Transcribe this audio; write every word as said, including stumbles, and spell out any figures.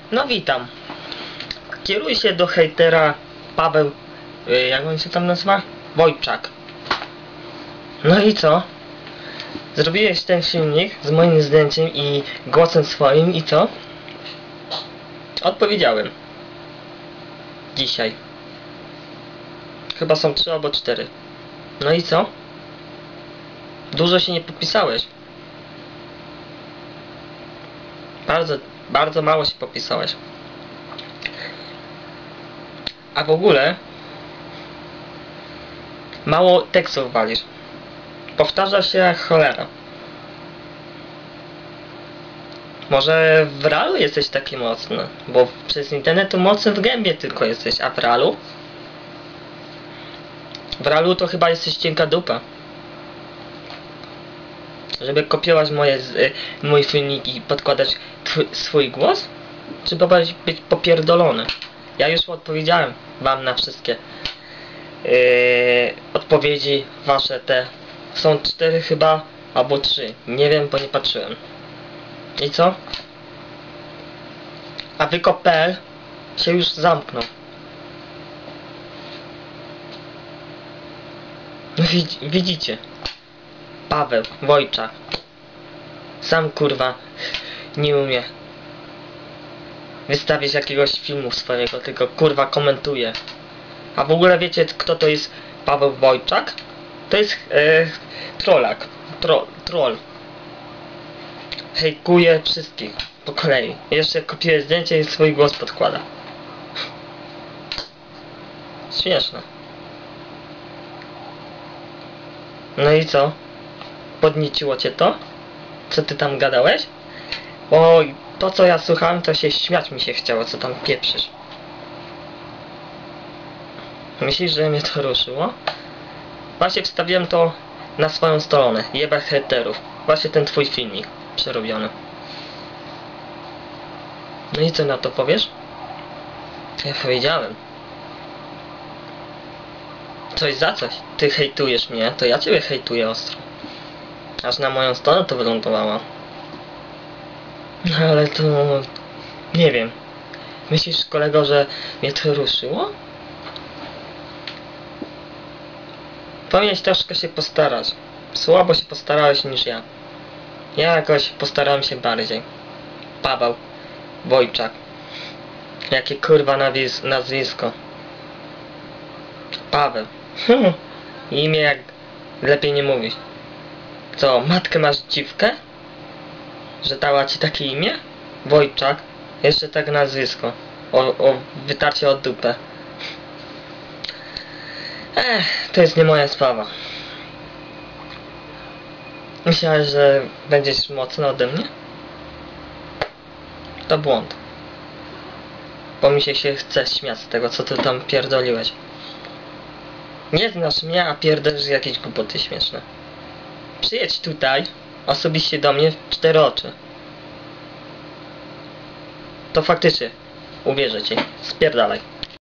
No witam. Kieruję się do hejtera Paweł, yy, jak on się tam nazywa? Wojczak. No i co? Zrobiłeś ten filmik z moim zdjęciem i głosem swoim i co? Odpowiedziałem. Dzisiaj. Chyba są trzy albo cztery. No i co? Dużo się nie podpisałeś. Bardzo, bardzo mało się podpisałeś. A w ogóle mało tekstów walisz. Powtarza się jak cholera. Może w realu jesteś taki mocny, bo przez internet to mocny w gębie tylko jesteś, a w realu? W realu to chyba jesteś cienka dupa. Żeby kopiować moje, y, mój filmik i podkładać swój głos? Czy próbować być popierdolony? Ja już odpowiedziałem wam na wszystkie yy, odpowiedzi wasze te. Są cztery chyba, albo trzy. Nie wiem, bo nie patrzyłem. I co? A wykop kropka pe el się już zamknął. Widzicie? Paweł Wojczak. Sam kurwa nie umie wystawić jakiegoś filmu swojego, tylko kurwa komentuje. A w ogóle wiecie, kto to jest Paweł Wojczak? To jest e, trollak. Tro, troll. Hejkuje wszystkich po kolei. Jeszcze kopiuje zdjęcie i swój głos podkłada. Śmieszne. No i co? Podnieciło cię to? Co ty tam gadałeś? Oj, to co ja słuchałem, to się śmiać mi się chciało, co tam pieprzysz. Myślisz, że mnie to ruszyło? Właśnie wstawiłem to na swoją stronę. Jebać hejterów. Właśnie ten twój filmik przerobiony. No i co na to powiesz? Ja powiedziałem. Coś za coś. Ty hejtujesz mnie, to ja ciebie hejtuję ostro. Aż na moją stronę to wylądowała. No ale to... nie wiem. Myślisz, kolego, że mnie to ruszyło? Powinieneś troszkę się postarać. Słabo się postarałeś niż ja. Ja jakoś postarałem się bardziej. Paweł Wojczak. Jakie kurwa nazwis nazwisko. Paweł. Imię jak lepiej nie mówić. Co, matkę masz dziwkę? Że dała ci takie imię? Wojczak. Jeszcze tak nazwisko. O, o wytarcie od dupę. Ech, to jest nie moja sprawa. Myślałeś, że będziesz mocny ode mnie? To błąd. Bo mi się, się chce śmiać z tego, co ty tam pierdoliłeś. Nie znasz mnie, a pierdolisz jakieś głupoty śmieszne. Przyjedź tutaj, osobiście do mnie, w cztery oczy. To faktycznie, uwierzę ci. Spierdalaj.